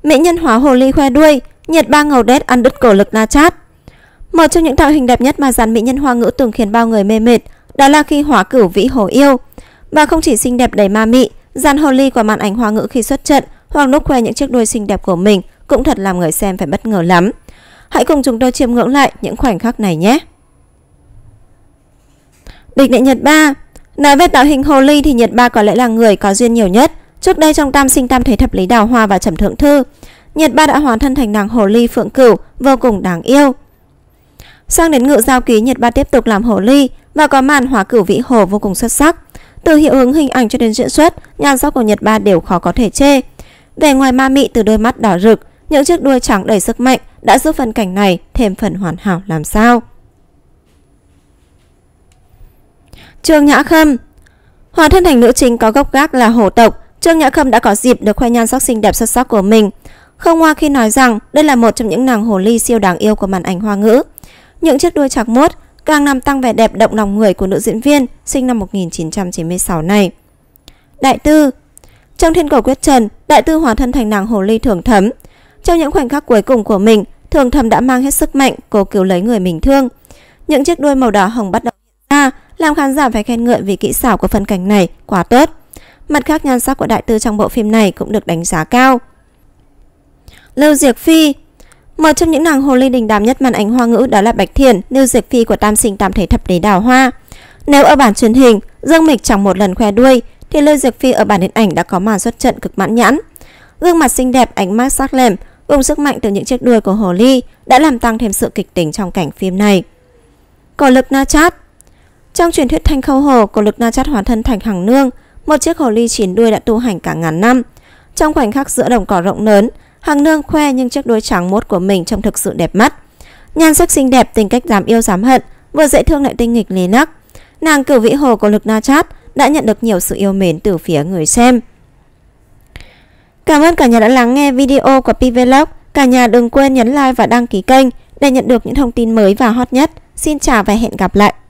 Mỹ nhân hóa hồ ly khoe đuôi, nhiệt ba ngầu đét ăn đứt cổ lực Na Chát. Một trong những tạo hình đẹp nhất mà dàn mỹ nhân hoa ngữ từng khiến bao người mê mệt, đó là khi hóa cửu vĩ hồ yêu. Và không chỉ xinh đẹp đầy ma mị, dàn hồ ly của màn ảnh hoa ngữ khi xuất trận hoặc lúc khoe những chiếc đuôi xinh đẹp của mình cũng thật làm người xem phải bất ngờ lắm. Hãy cùng chúng tôi chiêm ngưỡng lại những khoảnh khắc này nhé. Địch đệ Nhiệt Ba. Nói về tạo hình hồ ly thì Nhiệt Ba có lẽ là người có duyên nhiều nhất. Trước đây trong Tam Sinh Tam Thế Thập Lý Đào Hoa và Trầm Thượng Thư, Nhiệt Ba đã hóa thân thành nàng hồ ly Phượng Cửu vô cùng đáng yêu. Sang đến Ngự Giao Ký, Nhiệt Ba tiếp tục làm hồ ly và có màn hóa cửu vĩ hồ vô cùng xuất sắc. Từ hiệu ứng hình ảnh cho đến diễn xuất, nhan sắc của Nhiệt Ba đều khó có thể chê. Vẻ ngoài ma mị từ đôi mắt đỏ rực, những chiếc đuôi trắng đầy sức mạnh đã giúp phân cảnh này thêm phần hoàn hảo làm sao. Trương Nhã Khâm. Hóa thân thành nữ chính có gốc gác là hổ tộc, Trương Nhã Khâm đã có dịp được khoe nhan sắc xinh đẹp xuất sắc của mình. Không hoa khi nói rằng đây là một trong những nàng hồ ly siêu đáng yêu của màn ảnh hoa ngữ. Những chiếc đuôi chạc muốt càng làm tăng vẻ đẹp động lòng người của nữ diễn viên sinh năm 1996 này. Đại Tư. Trong Thiên Cổ Quyết Trần, Đại Tư hóa thân thành nàng hồ ly Thường Thấm. Trong những khoảnh khắc cuối cùng của mình, Thường Thấm đã mang hết sức mạnh cố cứu lấy người mình thương. Những chiếc đuôi màu đỏ hồng bắt đầu hiện ra, làm khán giả phải khen ngợi vì kỹ xảo của phân cảnh này quá tốt. Mặt khác, nhan sắc của Đại Tư trong bộ phim này cũng được đánh giá cao. Lưu Diệc Phi. Một trong những nàng hồ ly đình đám nhất màn ảnh hoa ngữ đó là Bạch Thiển, Lưu Diệc Phi của Tam Sinh Tam Thế Thập Lý Đào Hoa. Nếu ở bản truyền hình, Dương Mịch chẳng một lần khoe đuôi, thì Lưu Diệc Phi ở bản điện ảnh đã có màn xuất trận cực mãn nhãn. Gương mặt xinh đẹp, ánh mắt sắc lẻm cùng sức mạnh từ những chiếc đuôi của hồ ly đã làm tăng thêm sự kịch tính trong cảnh phim này. Cổ lực Na Chát. Trong truyền thuyết Thanh Khâu Hồ, cổ lực Na Chát hóa thân thành Hằng Nương, một chiếc hồ ly 9 đuôi đã tu hành cả ngàn năm. Trong khoảnh khắc giữa đồng cỏ rộng lớn, Hằng Nương khoe nhưng chiếc đuôi trắng muốt của mình trông thực sự đẹp mắt. Nhan sắc xinh đẹp, tính cách dám yêu dám hận, vừa dễ thương lại tinh nghịch lý nắc. Nàng cửu vĩ hồ của lực Na Chát đã nhận được nhiều sự yêu mến từ phía người xem. Cảm ơn cả nhà đã lắng nghe video của Pvlog. Cả nhà đừng quên nhấn like và đăng ký kênh để nhận được những thông tin mới và hot nhất. Xin chào và hẹn gặp lại.